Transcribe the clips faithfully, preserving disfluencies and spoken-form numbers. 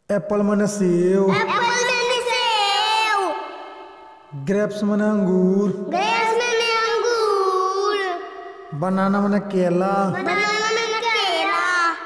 Apple मने सेव। Apple मने सेव। ग्रेप्स मने अंगूर। ग्रेप्स मने अंगूर। बनाना मने केला। बनाना मने केला।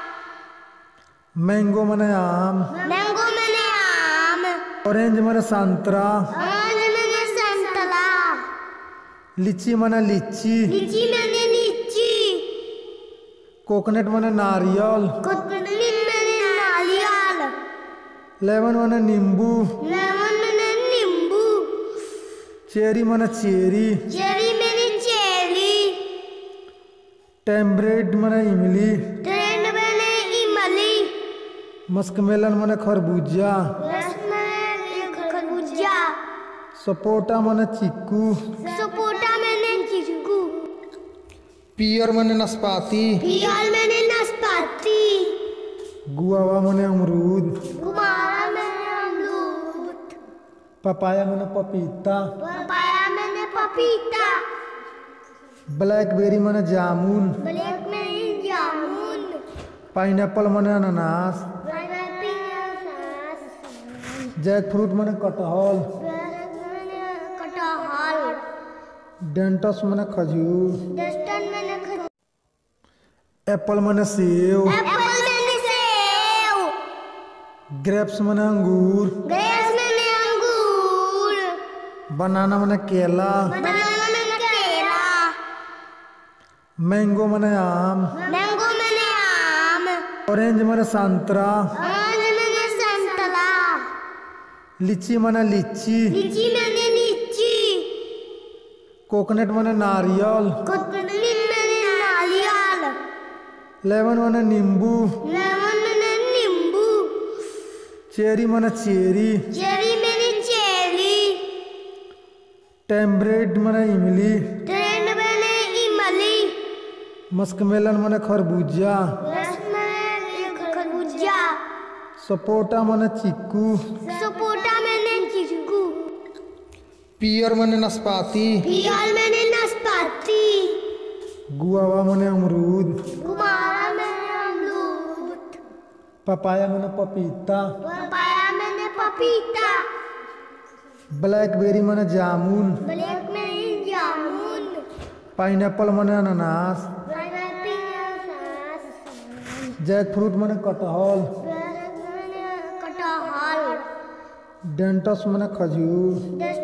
मैंगो मने आम। मैंगो मने आम। ऑरेंज मने संतरा। ऑरेंज मने संतरा। लीची मने लीची। लीची मने लीची। कोकोनट मने नारियल। कोकोनट मने नारियल। लेमन मने नींबू। लेमन मने नींबू। चेरी मने चेरी। चेरी मने चेरी। टेम्ब्रेड मने इमली। ट्रेंड मने इमली। मस्कमेलन मने खरबूजा। रस मने खरबूजा। सपोटा मने चीकू। सपोटा मने चीकू। पियर मने नाशपाती। पियर मने नाशपाती। गुआवा मने अमरूद। गुआवा मने अमरूद। पपाया मने पपीता। पपाया मने पपीता। ब्लैकबेरी मने जामुन। ब्लैक मने जामुन। पाइनएप्पल मने अनानास। जैक फ्रूट मने कटहल। कटहल। डेंटस मने खजूर। डस्टन मने खजूर। एप्पल मने सेव। एप्पल मने सेव। ग्रेप्स मने अंगूर। ग्रेप्स मने अंगूर। बनाना मने केला। बनाना मने केला। मैंगो मने आम। मैंगो मने आम। ऑरेंज मने संतरा। ऑरेंज मने संतरा। लीची मने लीची। लीची मने लीची। कोकोनट मने नारियल। कोकोनट मने नारियल। लेमन मने नींबू। लेमन मने नींबू। चेरी मने चेरी। चेरी मने चेरी। टेम्ब्रेड मने इमली। ट्रेंड मने इमली। मस्कमेलन मने खरबूजा। रस मने खरबूजा। सपोटा मने चीकू। सपोटा मने चीकू। पियर मने नाशपाती। पियर मने नाशपाती। गुआवा मने अमरूद। गुआवा मने अमरूद। पपाया मने पपीता। पपाया मने पपीता। ब्लैकबेरी मने जामुन। ब्लैक मने जामुन। पाइनएप्पल मने अनानास। जैक फ्रूट मने कटहल। कटहल। डेंटस मने खजूर। डस्ट